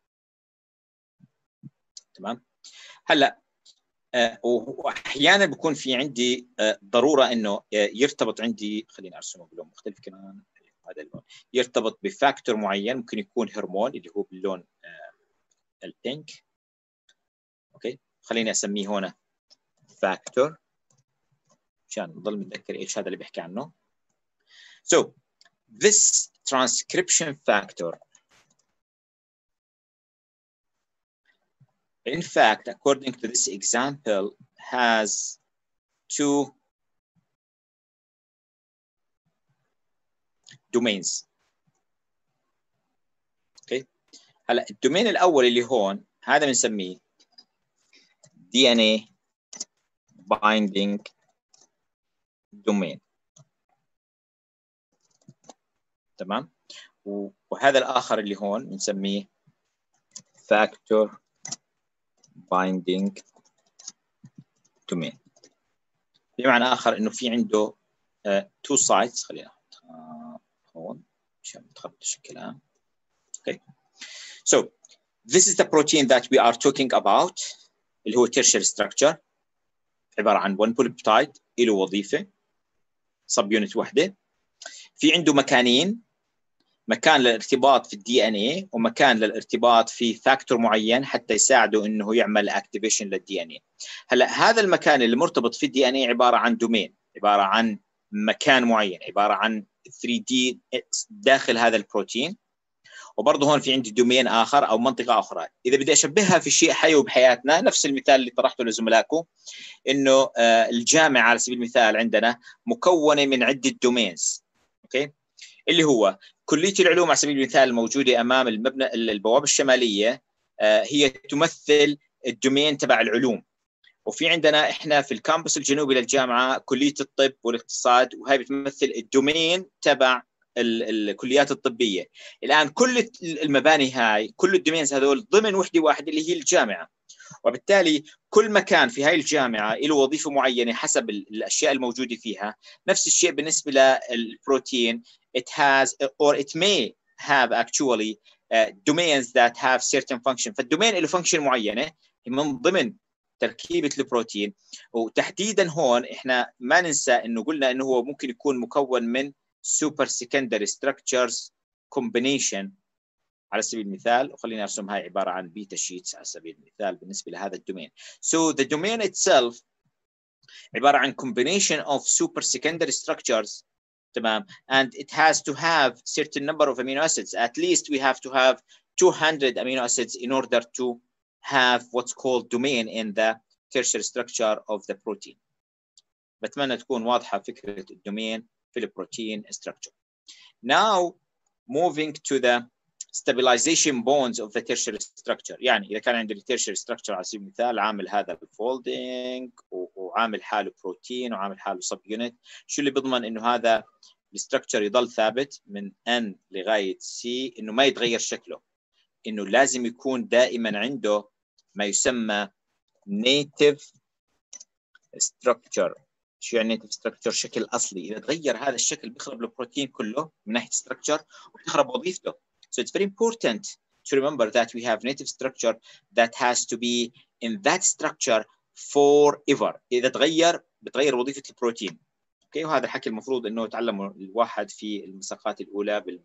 تمام. هلا واحيانا بكون في عندي ضروره انه يرتبط عندي، خليني ارسمه بلون مختلف كمان، هذا اللون يرتبط بفاكتور معين، ممكن يكون هرمون اللي هو باللون البينك. اوكي خليني اسميه هنا فاكتور عشان نضل متذكر ايش هذا اللي بيحكي عنه. So this transcription factor in fact, according to this example, has 2 domains. Okay. هلا الدومين الأول اللي هون هذا بنسميه DNA binding domain. تمام. وهذا الآخر اللي هون بنسميه factor binding domain. بمعنى آخر إنه في عنده 2 sites. خلينا نحطها هون عشان ما تخربطش الكلام. Okay. So this is the protein that we are talking about اللي هو tertiary structure عبارة عن 1 polypeptide له وظيفة subunit واحدة. في عنده مكانين، مكان للارتباط في الدي ان اي ومكان للارتباط في فاكتور معين حتى يساعده انه يعمل اكتيفيشن للدي ان اي. هلا هذا المكان اللي مرتبط في الدي ان اي عباره عن دومين، عباره عن مكان معين، عباره عن 3 دي داخل هذا البروتين. وبرضه هون في عندي دومين اخر او منطقه اخرى. اذا بدي اشبهها في شيء حي بحياتنا، نفس المثال اللي طرحته لزملائكم انه الجامعه على سبيل المثال عندنا مكونه من عده دومينز. اوكي اللي هو كلية العلوم على سبيل المثال الموجودة أمام المبنى البوابة الشمالية هي تمثل الدومين تبع العلوم. وفي عندنا إحنا في الكامبوس الجنوبي للجامعة كلية الطب والاقتصاد، وهي بتمثل الدومين تبع الكليات الطبية. الآن كل المباني هاي، كل الدومينز هذول ضمن وحدة واحدة اللي هي الجامعة، وبالتالي كل مكان في هاي الجامعة له وظيفة معينة حسب الأشياء الموجودة فيها. نفس الشيء بالنسبة للبروتين. It has or it may have actually domains that have certain function. فالدومين له function معينة من ضمن تركيبة البروتين. وتحديدا هون احنا ما ننسى انه قلنا انه هو ممكن يكون مكون من super secondary structures combination على سبيل المثال، وخليني ارسم هاي عبارة عن بيتا شيتس على سبيل المثال بالنسبة لهذا الدومين. So the domain itself عبارة عن combination of super secondary structures، تمام، and it has to have certain number of amino acids. At least we have to have 200 amino acids in order to have what's called domain in the tertiary structure of the protein. بتمنى تكون واضحة فكرة الدومين في البروتين structure. Now moving to the stabilization bonds of the tertiary structure. يعني إذا كان عندي tertiary structure على سبيل المثال عامل هذا الفولدينج وعامل حاله بروتين وعامل حاله سب يونت، شو اللي بيضمن إنه هذا الستركتشر يضل ثابت من N لغاية C، إنه ما يتغير شكله؟ إنه لازم يكون دائما عنده ما يسمى native structure. شو يعني native structure؟ شكل أصلي. إذا تغير هذا الشكل بيخرب البروتين كله من ناحية structure وبتخرب وظيفته. So it's very important to remember that we have native structure that has to be in that structure forever. إذا تغير بتغير وظيفة البروتين. اوكي، وهذا الحكي المفروض انه يتعلمه الواحد في المساقات الاولى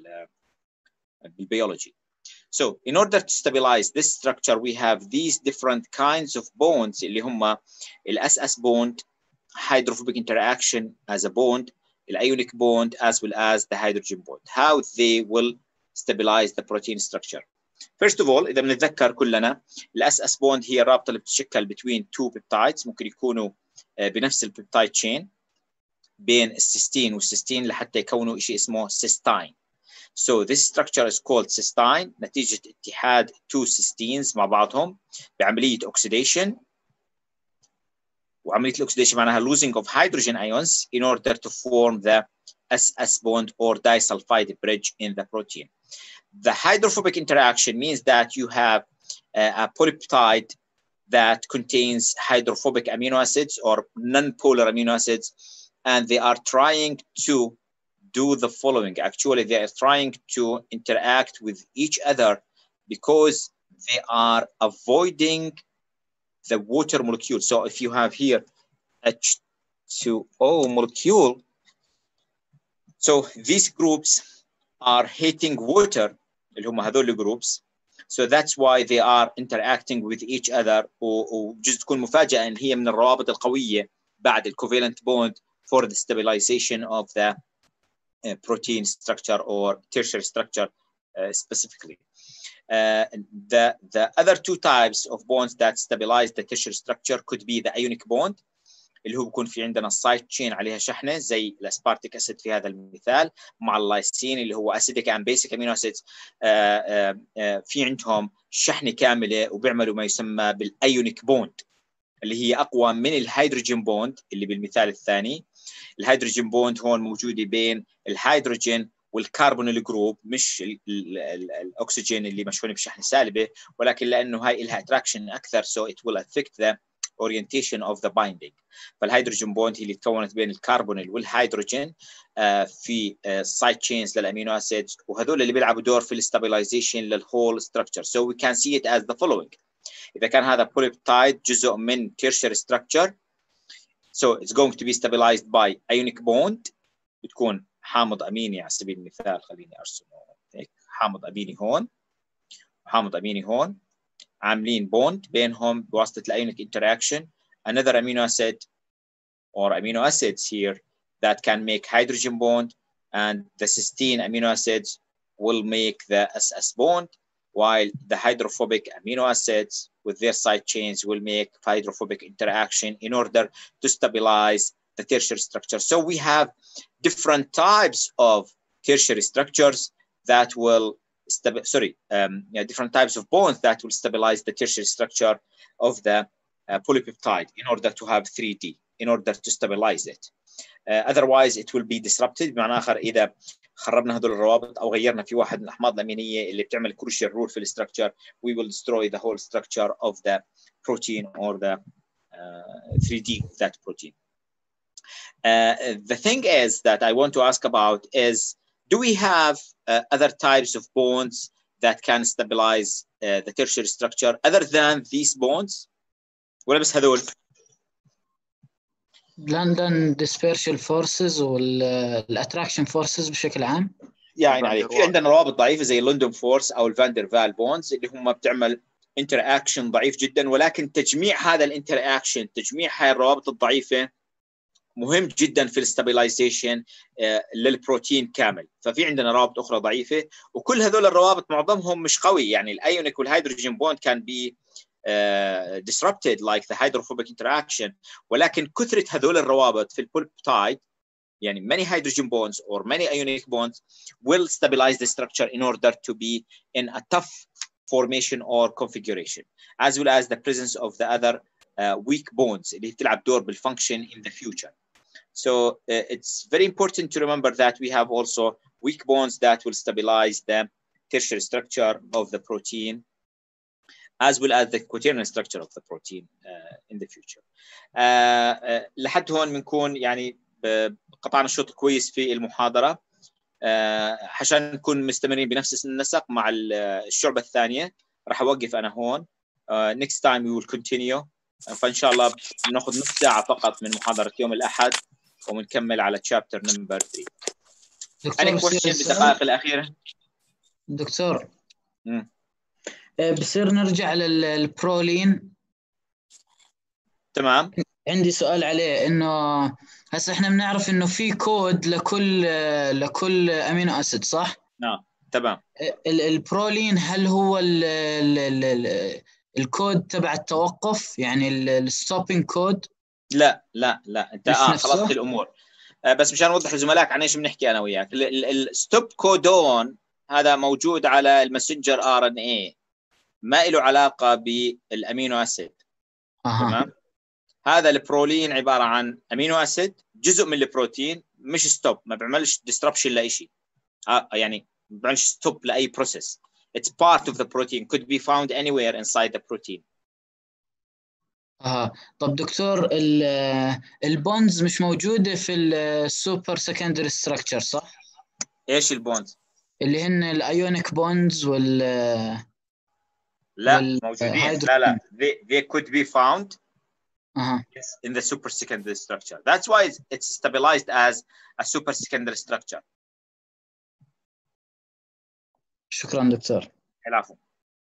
بالبيولوجي. So in order to stabilize this structure we have these different kinds of bonds اللي هم SS bond, hydrophobic interaction as a bond, ionic bond, as well as the hydrogen bond. How they will stabilize the protein structure. First of all إذا بنتذكر كلنا SS bond هي الرابطة اللي بتشكل between two peptides، ممكن يكونوا بنفس البيبتايد تشين بين السيستين والسيستين لحتى يكونوا شيء اسمه سيستين. So this structure is called cystine نتيجة اتحاد two cysteines مع بعضهم بعملية oxidation. وعملية الأكسيديشن معناها losing of hydrogen ions in order to form the SS bond or disulfide bridge in the protein. The hydrophobic interaction means that you have a polypeptide that contains hydrophobic amino acids or non-polar amino acids, and they are trying to do the following. Actually, they are trying to interact with each other because they are avoiding the water molecule. So if you have here H2O molecule, so these groups are hating water اللي هم هذول groups. So that's why they are interacting with each other. وجزء تكون مفاجأة إن هي من الروابط القوية بعد الcovalent bond for the stabilization of the protein structure or tertiary structure specifically. The other two types of bonds that stabilize the tertiary structure could be the ionic bond اللي هو بيكون في عندنا السايد تشين عليها شحنه زي الاسبارتيك اسيد في هذا المثال مع اللايسين اللي هو اسيديك اند بيسك امينو اسيدز، في عندهم شحنه كامله وبيعملوا ما يسمى بالايونيك بوند اللي هي اقوى من الهيدروجين بوند اللي بالمثال الثاني. الهيدروجين بوند هون موجوده بين الهيدروجين والكربونيل جروب، مش الاكسجين اللي مشحون بشحنه سالبه، ولكن لانه هاي لها اتراكشن اكثر so it will affect the orientation of the binding. فالهيدروجين بوند هي اللي تكونت بين الكربونيل والهيدروجين في سايد تشينز للامينو اسيدز، وهذول اللي بيلعبوا دور في الاستابلايزيشن للهول ستراكشر. So we can see it as the following. إذا كان هذا polypeptide جزء من tertiary structure, so it's going to be stabilized by ionic bond. بتكون حامض اميني على سبيل المثال، خليني ارسمه هيك، حامض اميني هون وحامض اميني هون عاملين بوند بينهم بواسطة الأيونيك interaction. Another amino acid or amino acids here that can make hydrogen bond, and the cysteine amino acids will make the SS bond, while the hydrophobic amino acids with their side chains will make hydrophobic interaction in order to stabilize the tertiary structure. So we have different types of tertiary structures that will different types of bonds that will stabilize the tertiary structure of the polypeptide in order to have 3D, in order to stabilize it. Otherwise it will be disrupted. بمعنى آخر إذا خربنا هذول الروابط أو غيرنا في واحد من الأحماض الأمينية اللي بتعمل crucial role في structure, we will destroy the whole structure of the protein or the 3D of that protein. The thing is that I want to ask about is, do we have other types of bonds that can stabilize the tertiary structure other than these bonds? ولا بس هذول؟ لندن dispersion forces والاتراكشن فورسز بشكل عام. يعني عليك في عندنا روابط ضعيفه زي اللندن فورس او الفاندر فال بونز اللي هم بتعمل انتر اكشن ضعيف جدا، ولكن تجميع هذا الانتر اكشن، تجميع هاي الروابط الضعيفه مهم جدا في الستابلايزيشن للبروتين كامل. ففي عندنا روابط اخرى ضعيفه، وكل هذول الروابط معظمهم مش قوي. يعني الايونيك والهيدروجين بوند كان بي disrupted like the hydrophobic interaction، ولكن كثره هذول الروابط في البوليبتايد يعني many hydrogen bonds or many ionic bonds will stabilize the structure in order to be in a tough formation or configuration, as well as the presence of the other weak bonds اللي بتلعب دور بالfunction in the future. So it's very important to remember that we have also weak bonds that will stabilize the tertiary structure of the protein, as well as the quaternary structure of the protein in the future. لحد هون بنكون يعني قطعنا الشوط كويس في المحاضرة. عشان نكون مستمرين بنفس النسق مع الشعبة الثانية راح أوقف أنا هون. Next time we will continue. فإن شاء الله بناخذ نص ساعة فقط من محاضرة يوم الأحد وبنكمل على chapter number 3. دكتور question بالدقائق الأخيرة؟ دكتور بصير نرجع للبرولين. تمام. عندي سؤال عليه، انه هسه احنا بنعرف انه في كود لكل امينو اسيد صح؟ نعم تمام. البرولين هل هو الكود تبع التوقف، يعني الستوبينج كود؟ لا انت خلصت الامور. بس مشان اوضح لزملائك عن ايش بنحكي انا وياك. الستوب كودون هذا موجود على الماسنجر ار ان اي، ما له علاقه بالامينو اسيد. تمام. هذا البرولين عباره عن امينو اسيد، جزء من البروتين، مش ستوب، ما بيعملش ديستربشن لاي شيء. يعني ما بيعملش ستوب لاي بروسيس. It's part of the protein, could be found anywhere inside the protein. طب دكتور البونز مش موجوده في السوبر سكندري ستراكشر صح؟ ايش البونز؟ اللي هن الايونيك بونز لا موجودين. لا they could be found in the supersecondary structure. That's why it's stabilized as a supersecondary structure. شكرا دكتور. العفو.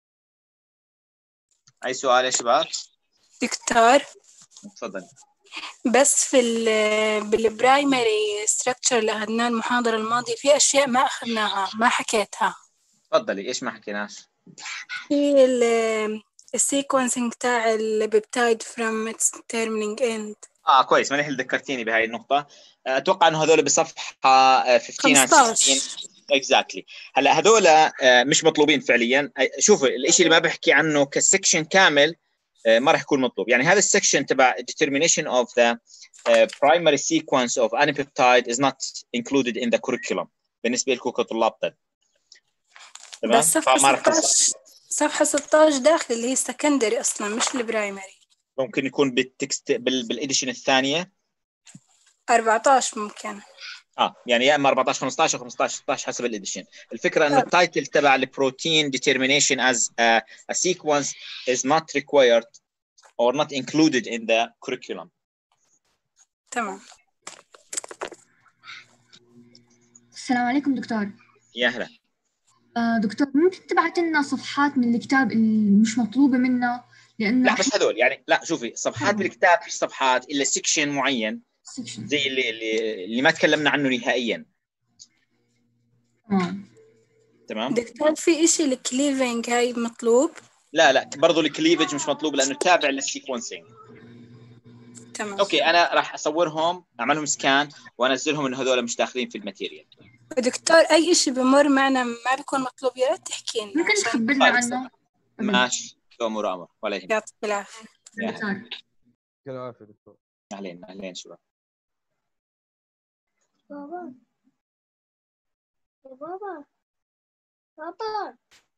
أي سؤال يا شباب؟ دكتور تفضل. بس بالبرايمري ستراكشر اللي أخذناه المحاضرة الماضية في أشياء ما أخذناها، ما حكيتها. تفضلي. إيش ما حكيناش؟ في السيكونسينج تاع البيبتايد from its terminating end. كويس، منيح اللي ذكرتيني بهاي النقطة. أتوقع إنه هذول بصفحة 15 exactly. هلا هذول مش مطلوبين فعليا. شوفوا الشيء اللي ما بحكي عنه كسكشن كامل ما راح يكون مطلوب. يعني هذا السكشن تبع determination of the primary sequence of any peptide is not included in the curriculum بالنسبة لكم كطلاب طب. تمام. بس صفحة 16 داخل اللي هي secondary أصلا مش البرايمري. ممكن يكون بالتكست بالإديشن الثانية 14 ممكن. يعني يا اما 14 15 او 15 16 حسب الاديشن. الفكره انه التايتل تبع البروتين determination as a sequence is not required or not included in the curriculum. تمام. السلام عليكم دكتور. يا هلا. دكتور ممكن تبعت لنا صفحات من الكتاب اللي مش مطلوبه منا؟ لانه لا بس هذول يعني لا شوفي صفحات بالكتاب مش صفحات الا سيكشن معين زي اللي ما تكلمنا عنه نهائيا. تمام. دكتور في شيء الكليفنج هاي مطلوب؟ لا برضو الكليفج مش مطلوب لانه تابع للسيكونسينج. تمام. اوكي انا راح اصورهم اعملهم سكان وانزلهم انه هذول مش داخلين في الماتيريال. دكتور اي شيء بمر معنا ما بيكون مطلوب يا ريت تحكي لنا. ممكن تخبرنا عنه؟ ماشي. امر ولا يهمك. يعطيك العافيه. يعطيك العافيه دكتور. اهلين شباب. بابا